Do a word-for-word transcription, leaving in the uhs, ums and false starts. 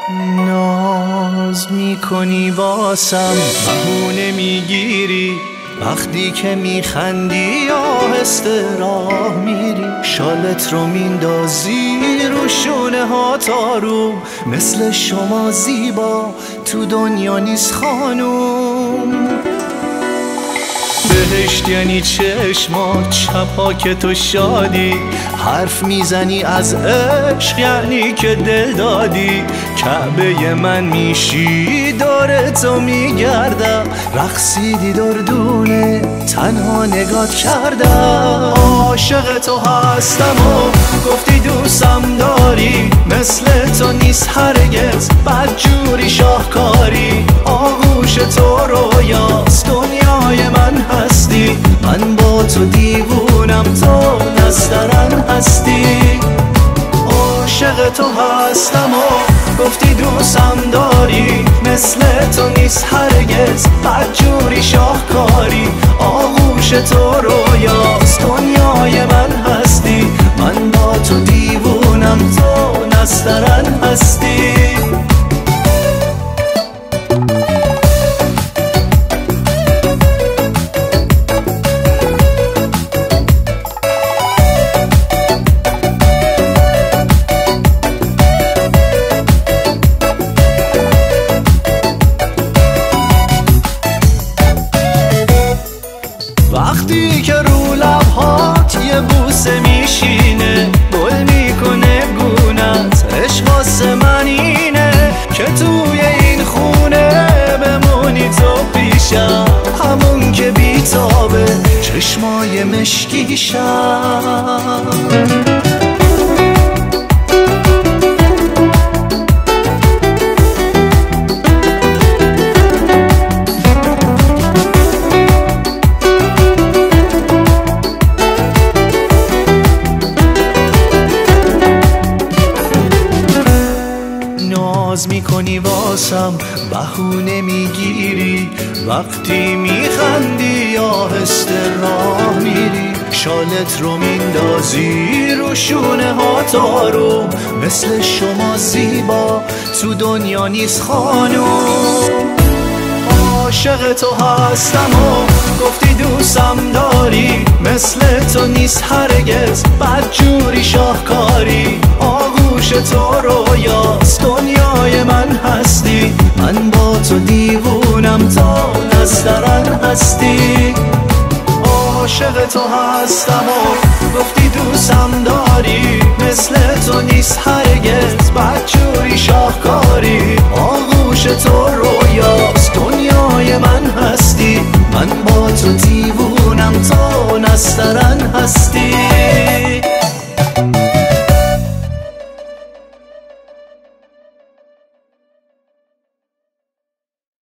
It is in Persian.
ناز میکنی واسم، بهونه میگیری وقتی که میخندی، آهسته راه میری، شالت رو میندازی رو شونه ها تاروم، مثل شما زیبا تو دنیا نیست خانوم. بهشت یعنی چشمات، شبها که تو شادی، حرف میزنی از عشق یعنی که دل دادی، کعبه من میشی دور تو میگردم، رقصیدی دردونه تنها نگات کردم. عاشق تو هستم و گفتی دوستم داری، مثل تو نیست هرگز بدجوری شاهکاری، آغوش تو رویاست دنیای من هستی، من با تو دیوونم تو نسترن هستی. عاشق تو هستم و گفتی دوستم داری، مثل تو نیست هرگز بدجوری شاهکاری، آغوش تو رویاست دنیای من هستی، من با تو دیوونم تو نسترن هستی. وقتی که رو لبهات یه بوسه میشینه، گل میکنه گونت، عشق واسه من اینه که توی این خونه بمونی تو پیشم، همون که بیتابه چشمای مشکیشم. ناز میکنی واسم، بهونه میگیری وقتی میخندی، آهسته راه میری، شالت رو میندازی رو شونه ها تاروم، مثل شما زیبا تو دنیا نیست خانوم. عاشق تو هستم و گفتی دوستم داری، مثل تو نیست هرگز بدجوری شاهکاری، آغوش تو رویاست دنیای من هستی، من با تو دیوونم تا نسترن هستی. عاشق تو هستم و گفتی دوستم داری، مثل تو نیست هرگز بدجوری شاهکاری، آغوش تو رویاست دنیای من هستی، من با تو دیوونم تا نسترن هستی.